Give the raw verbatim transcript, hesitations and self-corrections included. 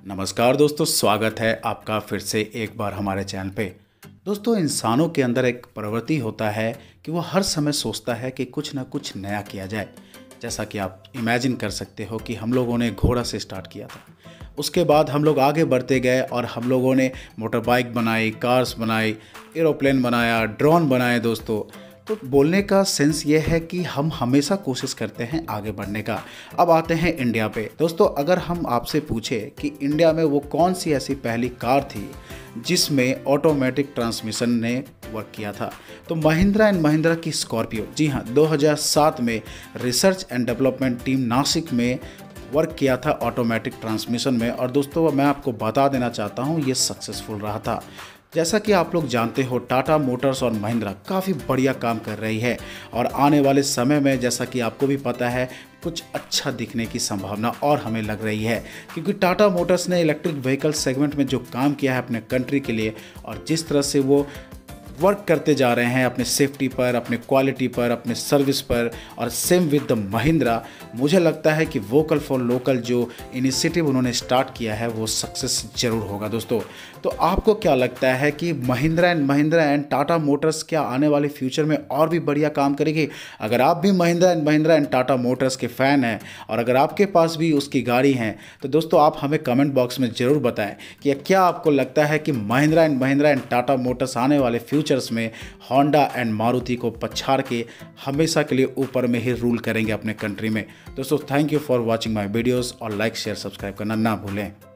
नमस्कार दोस्तों, स्वागत है आपका फिर से एक बार हमारे चैनल पे। दोस्तों, इंसानों के अंदर एक प्रवृत्ति होता है कि वो हर समय सोचता है कि कुछ ना कुछ नया किया जाए। जैसा कि आप इमेजिन कर सकते हो कि हम लोगों ने घोड़ा से स्टार्ट किया था, उसके बाद हम लोग आगे बढ़ते गए और हम लोगों ने मोटर बाइक बनाई, कार्स बनाई, एरोप्लेन बनाया, ड्रोन बनाए। दोस्तों, तो बोलने का सेंस ये है कि हम हमेशा कोशिश करते हैं आगे बढ़ने का। अब आते हैं इंडिया पे। दोस्तों, अगर हम आपसे पूछे कि इंडिया में वो कौन सी ऐसी पहली कार थी जिसमें ऑटोमेटिक ट्रांसमिशन ने वर्क किया था, तो महिंद्रा एंड महिंद्रा की स्कॉर्पियो। जी हाँ, दो हज़ार सात में research and development team Nashik में वर्क किया था ऑटोमेटिक ट्रांसमिशन में। और दोस्तों, मैं आपको बता देना चाहता हूँ ये सक्सेसफुल रहा था। जैसा कि आप लोग जानते हो, टाटा मोटर्स और महिंद्रा काफ़ी बढ़िया काम कर रही है और आने वाले समय में, जैसा कि आपको भी पता है, कुछ अच्छा दिखने की संभावना और हमें लग रही है, क्योंकि टाटा मोटर्स ने इलेक्ट्रिक व्हीकल सेगमेंट में जो काम किया है अपने कंट्री के लिए और जिस तरह से वो वर्क करते जा रहे हैं अपने सेफ्टी पर, अपने क्वालिटी पर, अपने सर्विस पर, और सेम विद द महिंद्रा, मुझे लगता है कि वोकल फॉर लोकल जो इनिशिएटिव उन्होंने स्टार्ट किया है वो सक्सेस जरूर होगा। दोस्तों, तो आपको क्या लगता है कि Mahindra and Mahindra and Tata Motors क्या आने वाले फ्यूचर में और भी बढ़िया काम करेगी? अगर आप भी Mahindra and Mahindra and Tata Motors के फ़ैन हैं और अगर आपके पास भी उसकी गाड़ी हैं, तो दोस्तों आप हमें कमेंट बॉक्स में ज़रूर बताएं कि क्या आपको लगता है कि Mahindra and Mahindra and Tata motors आने वाले फ्यूचर्स में होंडा एंड मारुति को पछाड़ के हमेशा के लिए ऊपर में ही रूल करेंगे अपने कंट्री में। दोस्तों, thank you for watching my videos और लाइक शेयर सब्सक्राइब करना ना भूलें।